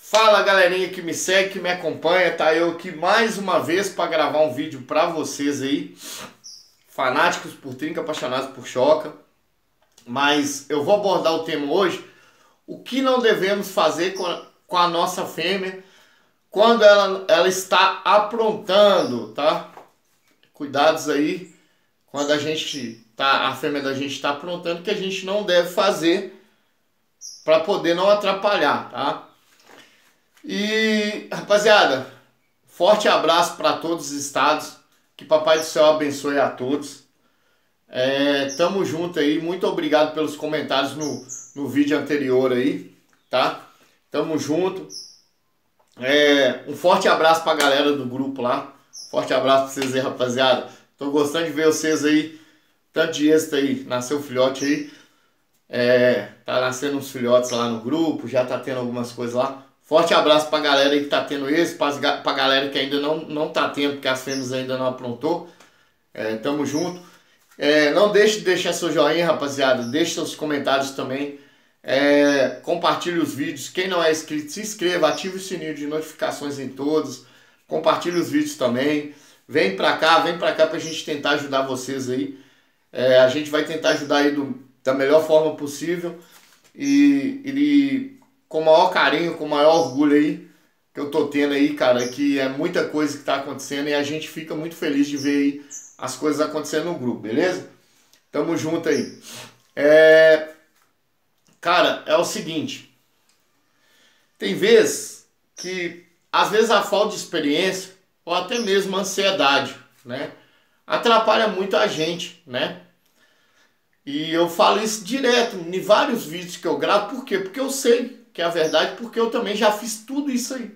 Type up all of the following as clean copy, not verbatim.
Fala galerinha que me segue, que me acompanha, tá? Eu aqui mais uma vez para gravar um vídeo para vocês aí, fanáticos por trinca, apaixonados por choca. Mas eu vou abordar o tema hoje, o que não devemos fazer com a nossa fêmea quando ela está aprontando, tá? Cuidados aí quando a fêmea da gente está aprontando, que a gente não deve fazer para poder não atrapalhar, tá? E, rapaziada, forte abraço para todos os estados. Que Papai do Céu abençoe a todos. Tamo junto aí. Muito obrigado pelos comentários no vídeo anterior aí, tá? Tamo junto. Um forte abraço pra galera do grupo lá. Forte abraço pra vocês aí, rapaziada. Tô gostando de ver vocês aí. Tanto de êxito aí. Nasceu filhote aí. Tá nascendo uns filhotes lá no grupo. Já tá tendo algumas coisas lá. Forte abraço pra galera aí que tá tendo esse, pra galera que ainda não tá tendo, porque as fêmeas ainda não aprontou. Tamo junto. Não deixe de deixar seu joinha, rapaziada. Deixe seus comentários também. Compartilhe os vídeos. Quem não é inscrito, se inscreva, ative o sininho de notificações em todos. Compartilhe os vídeos também. Vem pra cá pra gente tentar ajudar vocês aí. A gente vai tentar ajudar aí da melhor forma possível. E com o maior carinho, com o maior orgulho aí que eu tô tendo aí, cara, que é muita coisa que tá acontecendo e a gente fica muito feliz de ver aí as coisas acontecendo no grupo, beleza? Tamo junto aí. Cara, é o seguinte, tem vezes que, às vezes a falta de experiência ou até mesmo a ansiedade, né, atrapalha muito a gente, né? E eu falo isso direto em vários vídeos que eu gravo, por quê? Porque eu sei que é a verdade, porque eu também já fiz tudo isso aí.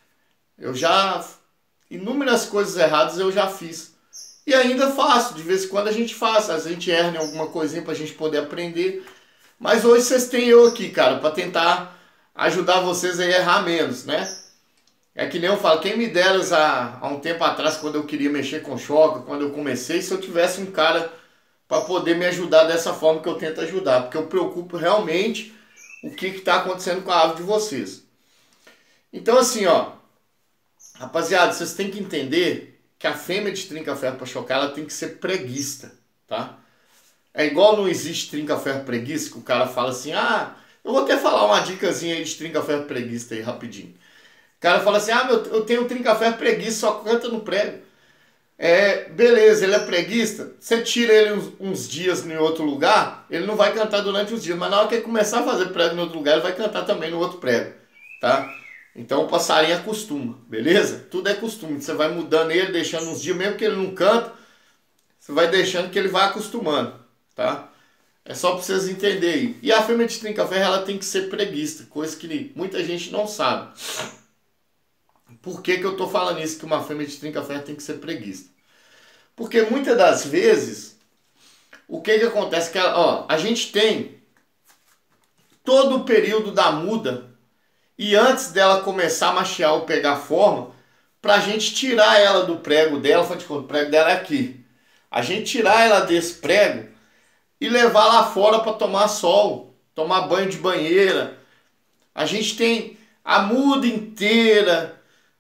Inúmeras coisas erradas eu já fiz. E ainda faço, de vez em quando a gente faz, a gente erra em alguma coisinha pra gente poder aprender. Mas hoje vocês têm eu aqui, cara, pra tentar ajudar vocês a errar menos, né? É que nem eu falo, quem me dera há um tempo atrás, quando eu queria mexer com choque, quando eu comecei, se eu tivesse um cara para poder me ajudar dessa forma que eu tento ajudar, porque eu preocupo realmente o que está acontecendo com a ave de vocês. Então assim, ó, rapaziada, vocês têm que entender que a fêmea de trinca-ferro para chocar, ela tem que ser preguista, tá? É igual não existe trinca-ferro preguiça, que o cara fala assim, eu vou até falar uma dicasinha aí de trinca-ferro preguista aí rapidinho. O cara fala assim, eu tenho trinca-ferro preguiça, só canta no prego. Beleza, ele é preguista, você tira ele uns dias em outro lugar, ele não vai cantar durante os dias, mas na hora que ele começar a fazer prego em outro lugar, ele vai cantar também no outro prego, tá? Então o passarinho acostuma, beleza? Tudo é costume, você vai mudando ele, deixando uns dias, mesmo que ele não canta, você vai deixando que ele vai acostumando, tá? É só pra vocês entenderem aí. E a fêmea de trinca-ferro, ela tem que ser preguista, coisa que muita gente não sabe. Por que eu tô falando isso, que uma fêmea de trinca-ferro tem que ser preguista? Porque muitas das vezes, o que acontece? Que a gente tem todo o período da muda e antes dela começar a machiar ou pegar forma, pra gente tirar ela do prego dela, o prego dela é aqui. A gente tirar ela desse prego e levar lá fora para tomar sol, tomar banho de banheira. A gente tem a muda inteira,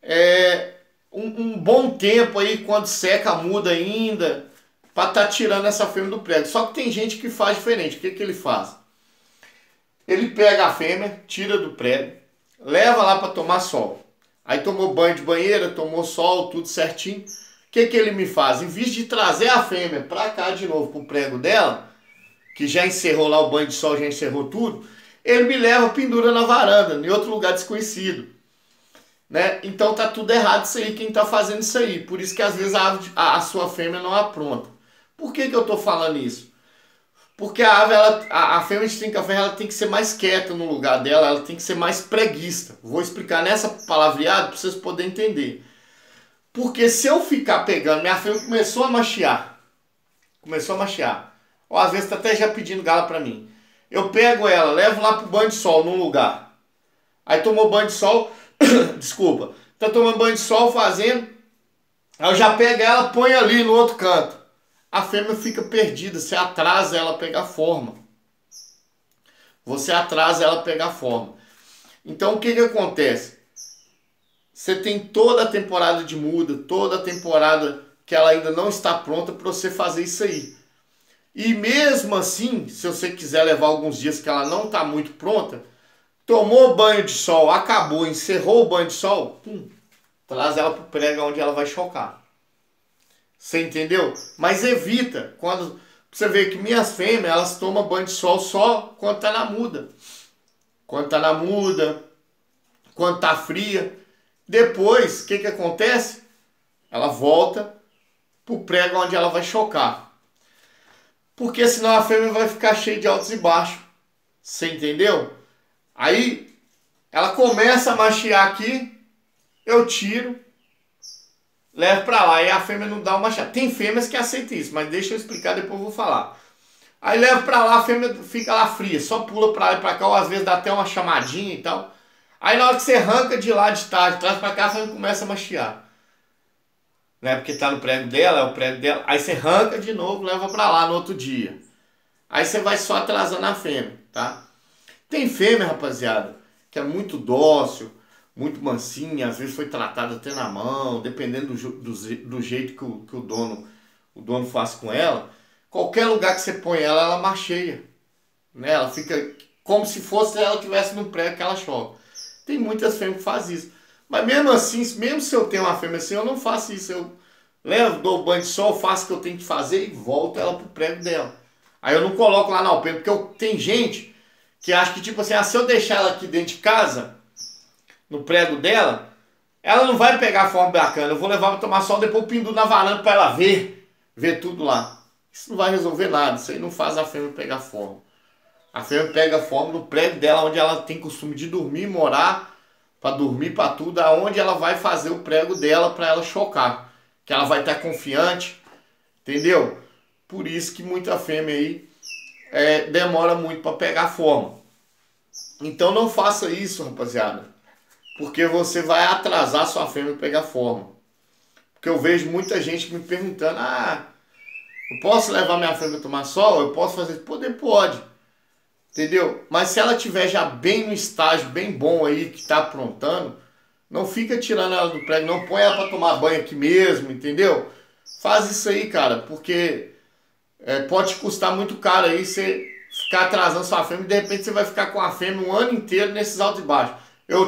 um bom tempo aí, quando seca a muda ainda, para estar tirando essa fêmea do prego. Só que tem gente que faz diferente. O que ele faz? Ele pega a fêmea, tira do prego, leva lá para tomar sol. Aí tomou banho de banheira, tomou sol, tudo certinho. O que ele me faz? Em vez de trazer a fêmea para cá de novo, pro prego dela, que já encerrou lá o banho de sol, já encerrou tudo, ele me leva, pendura na varanda, em outro lugar desconhecido. Né? Então tá tudo errado isso aí, quem tá fazendo isso aí. Por isso que às vezes a sua fêmea não apronta. Por que eu tô falando isso? Porque a fêmea de trinca-ferro, ela tem que ser mais quieta no lugar dela, ela tem que ser mais preguista. Vou explicar nessa palavreada para vocês poderem entender. Porque se eu ficar pegando, minha fêmea começou a machiar. Ou às vezes tá até já pedindo gala para mim. Eu pego ela, levo lá pro banho de sol num lugar. Aí tomou banho de sol, desculpa, tá tomando banho de sol fazendo, aí eu já pego ela, põe ali no outro canto. A fêmea fica perdida, você atrasa ela a pegar forma. Então o que acontece? você tem toda a temporada de muda, toda a temporada que ela ainda não está pronta para você fazer isso aí. E mesmo assim, se você quiser levar alguns dias que ela não está muito pronta, tomou banho de sol, acabou, encerrou o banho de sol, pum, traz ela para o prego onde ela vai chocar. Você entendeu? Mas evita, quando você vê que minhas fêmeas, elas tomam banho de sol só quando tá na muda. Quando tá na muda, quando tá fria. Depois, o que que acontece? Ela volta pro prego onde ela vai chocar. Porque senão a fêmea vai ficar cheia de altos e baixos. Você entendeu? Aí, ela começa a machiar aqui, eu tiro, levo pra lá. E a fêmea não dá uma machiada. Tem fêmeas que aceitam isso, mas deixa eu explicar, depois eu vou falar. Aí levo pra lá, a fêmea fica lá fria, só pula pra lá e pra cá, ou às vezes dá até uma chamadinha e tal. Aí na hora que você arranca de lá de tarde, traz pra cá, a fêmea começa a machiar. Né? Porque tá no prego dela, é o prego dela. Aí você arranca de novo, leva pra lá no outro dia. Aí você vai só atrasando a fêmea, tá? Tem fêmea, rapaziada, que é muito dócil, muito mansinha, às vezes foi tratada até na mão, dependendo do jeito que o dono faz com ela. Qualquer lugar que você põe ela, ela marcheia. Né? Ela fica como se fosse ela estivesse no prego que ela choca. Tem muitas fêmeas que fazem isso. Mas mesmo assim, mesmo se eu tenho uma fêmea assim, eu não faço isso. Eu levo, dou banho de sol, faço o que eu tenho que fazer e volto ela pro prego dela. Aí eu não coloco lá na alpena, porque tem gente que acha que tipo assim, se eu deixar ela aqui dentro de casa, no prego dela, ela não vai pegar forma bacana. Eu vou levar para tomar sol, depois eu penduro na varanda para ela ver tudo lá. Isso não vai resolver nada, isso aí não faz a fêmea pegar forma. A fêmea pega forma no prego dela, onde ela tem costume de dormir, morar, para dormir, para tudo, aonde ela vai fazer o prego dela para ela chocar. Que ela vai estar confiante, entendeu? Por isso que muita fêmea aí demora muito para pegar forma. Então não faça isso, rapaziada. Porque você vai atrasar sua fêmea pegar forma. Porque eu vejo muita gente me perguntando, eu posso levar minha fêmea a tomar sol? Eu posso fazer? Pode. Entendeu? Mas se ela estiver já bem no estágio, bem bom aí, que está aprontando, não fica tirando ela do prego, não põe ela para tomar banho aqui mesmo, entendeu? Faz isso aí, cara, porque pode te custar muito caro aí você ficar atrasando sua fêmea e de repente você vai ficar com a fêmea um ano inteiro nesses altos e baixos.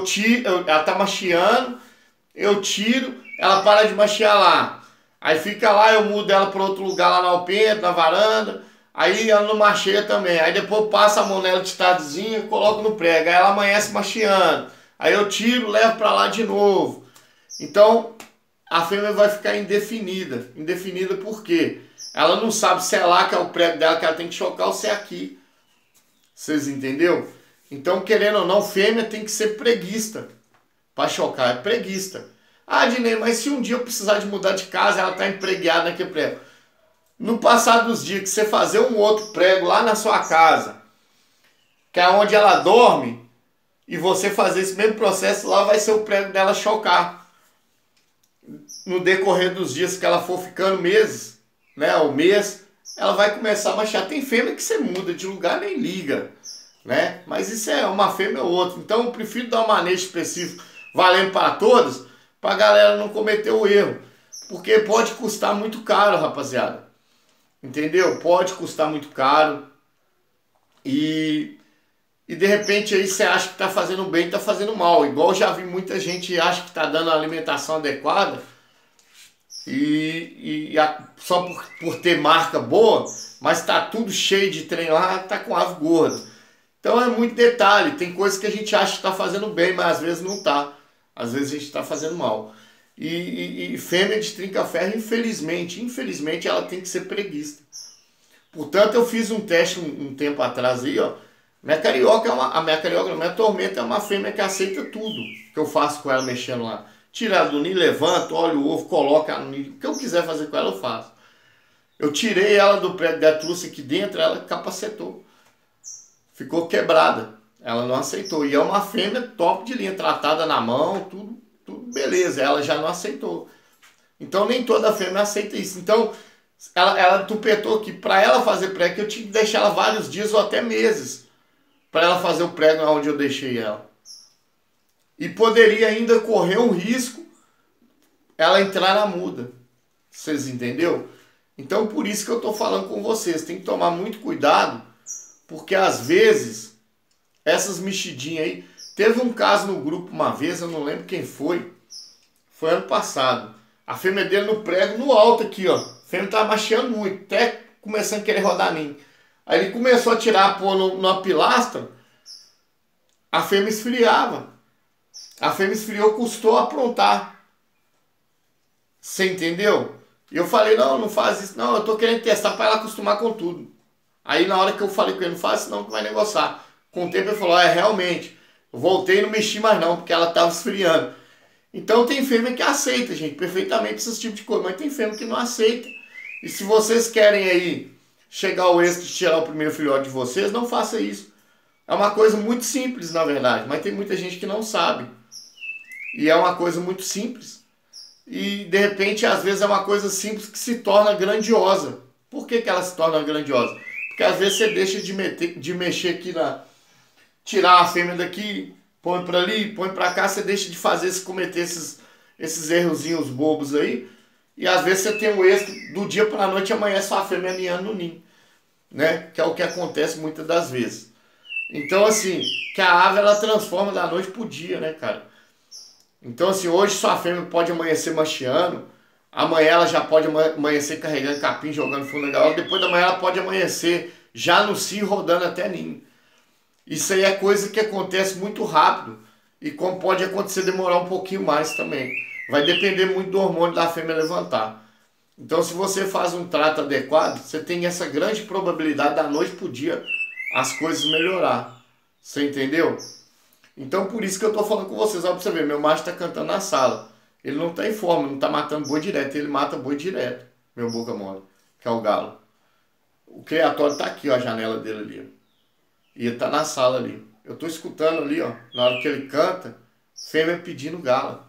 Ela tá machiando, eu tiro, ela para de machiar lá. Aí fica lá, eu mudo ela para outro lugar lá na alpendre, na varanda. Aí ela não macheia também. Aí depois passa a mão nela de tardezinha e coloco no prego. Aí ela amanhece machiando. Aí eu tiro, levo para lá de novo. Então a fêmea vai ficar indefinida. Indefinida por quê? Ela não sabe se é lá que é o prego dela que ela tem que chocar ou se é aqui. Vocês entenderam? Então, querendo ou não, fêmea tem que ser preguista. Para chocar, é preguista. Dinei, mas se um dia eu precisar de mudar de casa, ela está empregueada naquele prego. No passar dos dias que você fazer um outro prego lá na sua casa, que é onde ela dorme, e você fazer esse mesmo processo, lá vai ser o prego dela chocar. No decorrer dos dias que ela for ficando meses, né, o mês, ela vai começar a manchar. Tem fêmea que você muda de lugar nem liga, né? Mas isso é uma fêmea ou outra. Então eu prefiro dar um manejo específico valendo para todas, para a galera não cometer o erro. Porque pode custar muito caro, rapaziada. Entendeu? Pode custar muito caro. E de repente aí você acha que está fazendo bem, está fazendo mal. Igual já vi muita gente acha que está dando a alimentação adequada só por ter marca boa, mas está tudo cheio de trem lá, está com ave gorda. Então é muito detalhe. Tem coisas que a gente acha que está fazendo bem, mas às vezes não está. Às vezes a gente está fazendo mal. E fêmea de trinca-ferro, infelizmente ela tem que ser preguista. Portanto, eu fiz um teste um tempo atrás aí, ó. Minha carioca minha tormenta é uma fêmea que aceita tudo que eu faço com ela mexendo lá. Tira ela do ninho, levanto, olha o ovo, coloca ela no ninho. O que eu quiser fazer com ela, eu faço. Eu tirei ela do prego dela, trouxe aqui dentro, ela capacetou. Ficou quebrada. Ela não aceitou. E é uma fêmea top de linha, tratada na mão, tudo beleza. Ela já não aceitou. Então nem toda fêmea aceita isso. Então ela tupetou que para ela fazer prego, eu tinha que deixar ela vários dias ou até meses para ela fazer o prego onde eu deixei ela. E poderia ainda correr um risco ela entrar na muda. Vocês entenderam? Então por isso que eu estou falando com vocês. Tem que tomar muito cuidado, porque às vezes essas mexidinhas aí... Teve um caso no grupo uma vez, eu não lembro quem foi. Foi ano passado. A fêmea dele no prego, no alto aqui, ó. A fêmea tava machiando muito, até começando a querer rodar ninho. Aí ele começou a tirar, pôr numa pilastra. A fêmea esfriava. A fêmea esfriou, custou aprontar. Você entendeu? E eu falei, não, não faz isso. Não, eu tô querendo testar para ela acostumar com tudo. Aí na hora que eu falei com ele, não faz isso não, que vai negociar. Com o tempo ele falou, realmente, eu voltei e não mexi mais não, porque ela tava esfriando. Então tem fêmea que aceita, gente, perfeitamente esse tipo de coisa. Mas tem fêmea que não aceita. E se vocês querem aí chegar ao êxito de tirar o primeiro filhote de vocês, não faça isso. É uma coisa muito simples, na verdade. Mas tem muita gente que não sabe. E é uma coisa muito simples. E de repente, às vezes, é uma coisa simples que se torna grandiosa. Por que que ela se torna grandiosa? Porque às vezes você deixa de mexer aqui tirar a fêmea daqui, põe para ali, põe para cá, você deixa de fazer, cometer esses errozinhos bobos aí. E às vezes você tem um êxito, do dia para a noite amanhece a fêmea aninhando no ninho. Né? Que é o que acontece muitas das vezes. Então assim, que a ave ela transforma da noite pro dia, né, cara? Então assim, hoje sua fêmea pode amanhecer machiando, amanhã ela já pode amanhecer carregando capim, jogando fundo na gaiola, depois da manhã ela pode amanhecer já no cio, rodando até ninho. Isso aí é coisa que acontece muito rápido e como pode acontecer demorar um pouquinho mais também. Vai depender muito do hormônio da fêmea levantar. Então se você faz um trato adequado, você tem essa grande probabilidade da noite pro dia as coisas melhorar. Você entendeu? Então por isso que eu tô falando com vocês. Olha pra você ver, meu macho tá cantando na sala. Ele não tá em forma, não tá matando boi direto, ele mata boi direto. Meu boca mole, que é o galo. O criatório tá aqui, ó, a janela dele ali, ó. E ele tá na sala ali. Eu tô escutando ali, ó, na hora que ele canta, fêmea pedindo galo.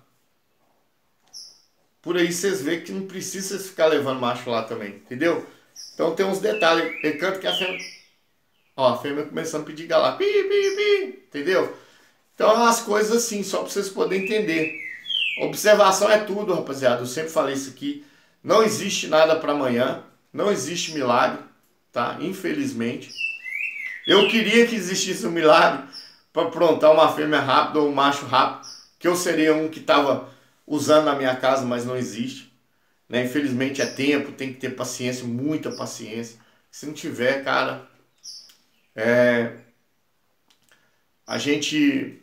Por aí vocês veem que não precisa ficar levando macho lá também, entendeu? Então tem uns detalhes. Ele canta que a fêmea... Ó, a fêmea começando a pedir galo. Pi, pi, pi. Entendeu? Então é umas coisas assim, só para vocês poderem entender. Observação é tudo, rapaziada. Eu sempre falei isso aqui. Não existe nada para amanhã. Não existe milagre, tá? Infelizmente. Eu queria que existisse um milagre para aprontar uma fêmea rápida ou um macho rápido, que eu seria um que estava usando na minha casa, mas não existe. Né? Infelizmente é tempo, tem que ter paciência, muita paciência. Se não tiver, cara, a gente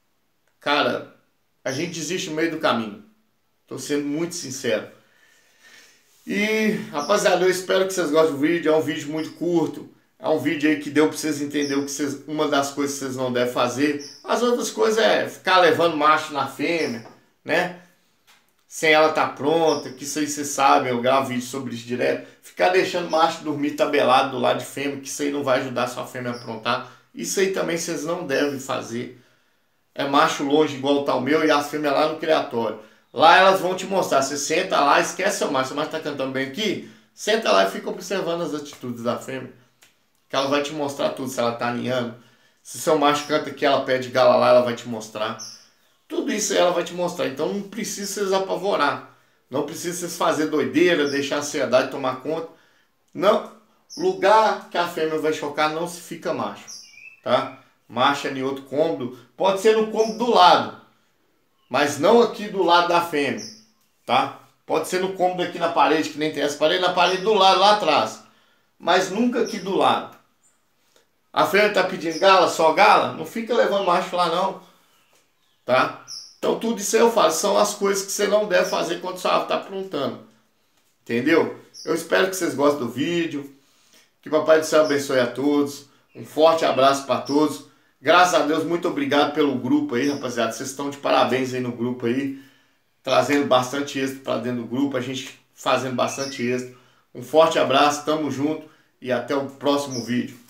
desiste no meio do caminho. Estou sendo muito sincero. E, rapaziada, eu espero que vocês gostem do vídeo. É um vídeo muito curto. É um vídeo aí que deu para vocês entenderem o que uma das coisas que vocês não devem fazer. As outras coisas é ficar levando macho na fêmea, né? Sem ela estar pronta, que isso aí vocês sabem, eu gravo vídeo sobre isso direto. Ficar deixando macho dormir tabelado do lado de fêmea, que isso aí não vai ajudar a sua fêmea a aprontar. Isso aí também vocês não devem fazer. É macho longe igual tá o meu e as fêmeas lá no criatório. Lá elas vão te mostrar, você senta lá, esquece seu macho tá cantando bem aqui, senta lá e fica observando as atitudes da fêmea. Que ela vai te mostrar tudo, se ela tá aninhando. Se seu macho canta aqui, ela pede gala lá, ela vai te mostrar. Tudo isso aí ela vai te mostrar. Então não precisa vocês apavorar. Não precisa vocês fazer doideira, deixar a ansiedade tomar conta. Não. Lugar que a fêmea vai chocar não se fica macho. Tá? Macho é em outro cômodo. Pode ser no cômodo do lado. Mas não aqui do lado da fêmea. Tá? Pode ser no cômodo aqui na parede, que nem tem essa parede. Na parede do lado, lá atrás. Mas nunca aqui do lado. A fêmea tá pedindo gala, só gala? Não fica levando macho lá não. Tá? Então tudo isso aí eu falo, são as coisas que você não deve fazer quando sua ave está aprontando. Entendeu? Eu espero que vocês gostem do vídeo. Que o Papai do Céu abençoe a todos. Um forte abraço para todos. Graças a Deus, muito obrigado pelo grupo aí, rapaziada. Vocês estão de parabéns aí no grupo aí. Trazendo bastante êxito para dentro do grupo. A gente fazendo bastante êxito. Um forte abraço, tamo junto e até o próximo vídeo.